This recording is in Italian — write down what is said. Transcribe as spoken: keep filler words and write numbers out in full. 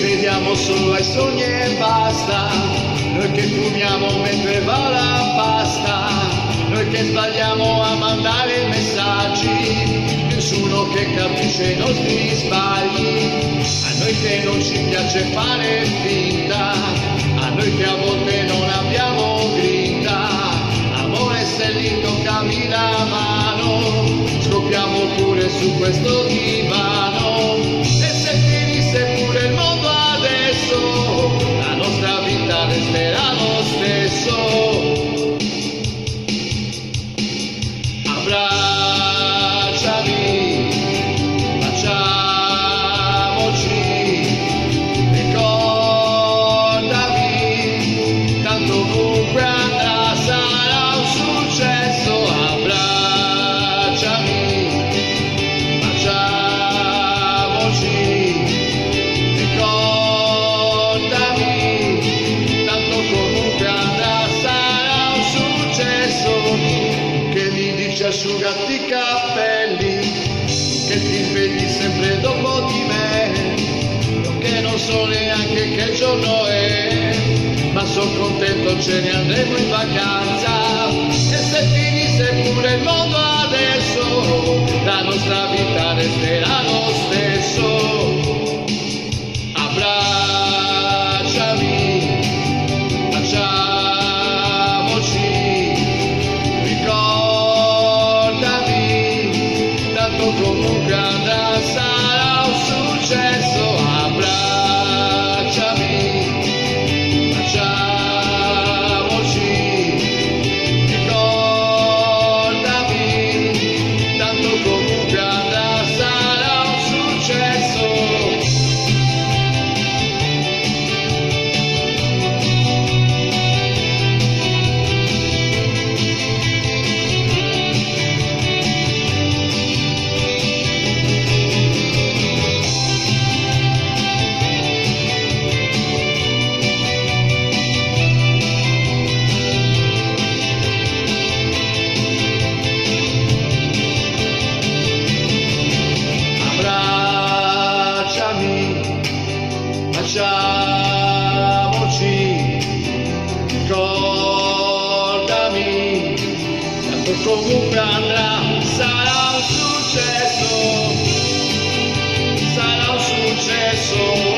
crediamo solo ai sogni e basta, noi che fumiamo mentre va la pasta, noi che sbagliamo a mandare messaggi, nessuno che capisce i nostri sbagli, a noi che non ci piace fare finta, a noi che a volte non abbiamo grinta, amore se lì toccami la mano, scoppiamo pure su questo divano, e se finisse pure il mondo adesso, la nostra vita resterà lo stesso. Abbracciami, baciamoci, ricordami, tanto ovunque andrà sarà un successo. Abbracciami, baciamoci, ricordami, tanto comunque andrà sarà un successo. Che mi dici asciugati i capelli, che ti svegli sempre dopo di me, io che non so neanche che giorno è, ma sono contento, ce ne andremo in vacanza, e se finisse pure il mondo adesso, la nostra vita resterà lo stesso. Abbracciami, baciamoci, comunque andrà sarà un successo. Abbracciami, baciamoci, ricordami, tanto comunque andrà sarà un successo. Baciamoci, ricordami, tanto comunque andrà, sarà un successo, sarà un successo.